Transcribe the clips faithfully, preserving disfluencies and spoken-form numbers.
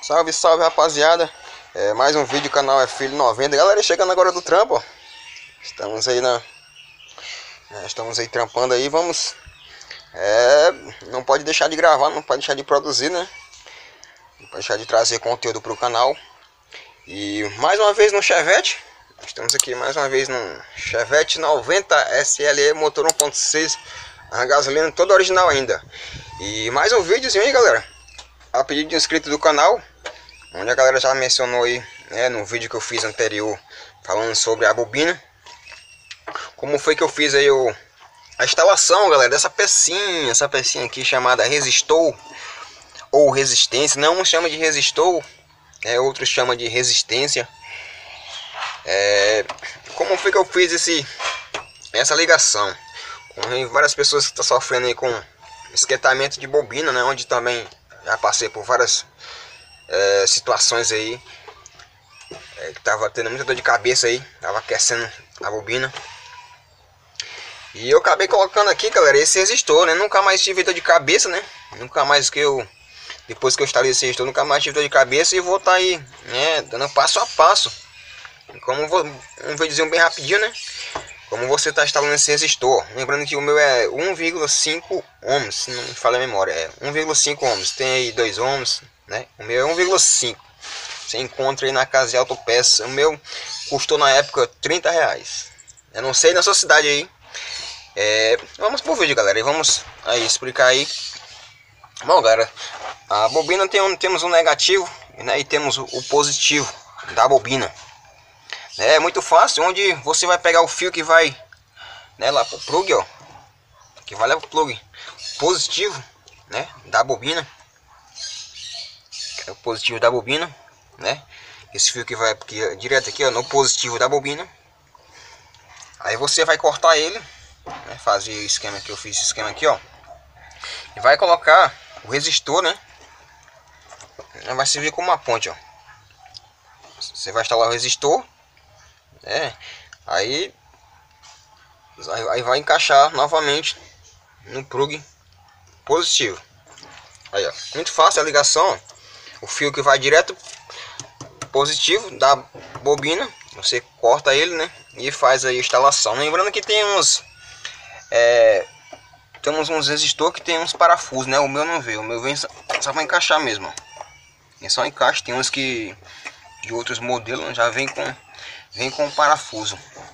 Salve, salve, rapaziada. É, mais um vídeo, canal é Filho noventa. Galera, chegando agora do trampo, ó. Estamos aí na... É, estamos aí trampando aí, vamos... É, não pode deixar de gravar, não pode deixar de produzir, né? Não pode deixar de trazer conteúdo pro canal. E mais uma vez no Chevette. Estamos aqui mais uma vez no Chevette noventa S L E, motor um ponto seis, a gasolina toda original ainda. E mais um videozinho aí, galera, a pedido de inscrito do canal, onde a galera já mencionou aí, né, no vídeo que eu fiz anterior, falando sobre a bobina. Como foi que eu fiz aí o, a instalação, galera, dessa pecinha, essa pecinha aqui chamada resistor ou resistência. Não, um chama de resistor, é, outros chama de resistência. É, como foi que eu fiz esse, essa ligação? Com várias pessoas que estão sofrendo aí com esquentamento de bobina, né? Onde também já passei por várias é, situações aí, é, que tava tendo muita dor de cabeça aí, tava aquecendo a bobina. E eu acabei colocando aqui, galera, esse resistor, né? Nunca mais tive dor de cabeça, né? Nunca mais que eu, depois que eu instalei esse resistor, nunca mais tive dor de cabeça. E vou estar tá aí, né, dando passo a passo. Como vou, um videozinho bem rapidinho, né? Como você está instalando esse resistor. Lembrando que o meu é um vírgula cinco ohms, se não me falha a memória, é um vírgula cinco ohms. Tem aí dois ohms, né? O meu é um vírgula cinco. Você encontra aí na casa de autopeça. O meu custou na época trinta reais. Eu não sei na sua cidade aí. É, vamos pro vídeo, galera, e vamos aí explicar aí. Bom, galera, a bobina tem um, temos um negativo, né, e temos o, o positivo da bobina. É muito fácil, onde você vai pegar o fio que vai, né, lá pro plug, ó, que vai lá pro plug positivo, né, da bobina. É o positivo da bobina, né? Esse fio que vai aqui, direto aqui, ó, no positivo da bobina. Aí você vai cortar ele, né, fazer o esquema que eu fiz, esse esquema aqui, ó, e vai colocar o resistor, né? Vai servir como uma ponte, ó. Você vai instalar o resistor. É, aí, aí vai encaixar novamente no plug positivo. Aí, ó, muito fácil a ligação, ó. O fio que vai direto positivo da bobina, você corta ele, né, e faz aí a instalação. Lembrando que tem uns é, temos uns resistor que tem uns parafusos, né? O meu não veio, o meu vem só, só vai encaixar mesmo, ó. É só encaixe. Tem uns que de outros modelos já vem com vem com parafuso,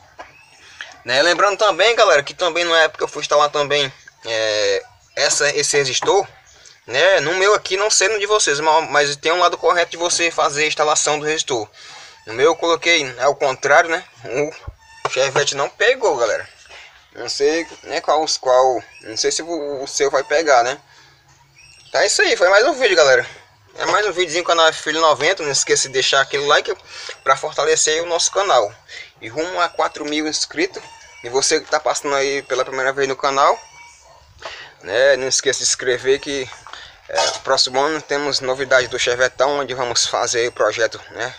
né? Lembrando também, galera, que também na época eu fui instalar também é, essa, esse resistor, né? No meu aqui, não sei no de vocês, mas, mas tem um lado correto de você fazer a instalação do resistor. No meu eu coloquei ao contrário, né? O Chevette não pegou, galera. Não sei, né, qual, qual, não sei se o, o seu vai pegar, né? Tá, é isso aí, foi mais um vídeo, galera. É mais um videozinho do canal Filho noventa. Não esqueça de deixar aquele like para fortalecer o nosso canal. E rumo a quatro mil inscritos. E você que está passando aí pela primeira vez no canal, né, não esqueça de se inscrever que é, próximo ano temos novidade do Chevetão, onde vamos fazer o projeto, né,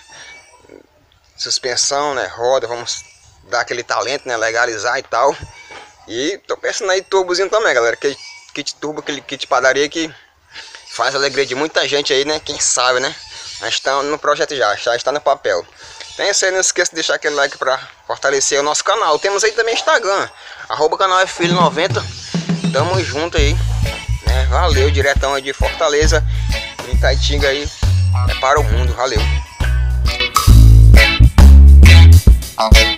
suspensão, né, roda, vamos dar aquele talento, né, legalizar e tal. E tô pensando aí turbozinho também, galera, que kit turbo, aquele kit padaria que faz a alegria de muita gente aí, né? Quem sabe, né? Nós estamos no projeto já, já está no papel. Então é isso aí, não esqueça de deixar aquele like para fortalecer o nosso canal. Temos aí também Instagram, arroba canal é Filho noventa. Tamo junto aí, né? Valeu, diretão aí de Fortaleza, em Itaitinga aí, é para o mundo, valeu.